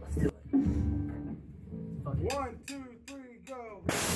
Let's do it. Fuck it. 1, 2, 3, go.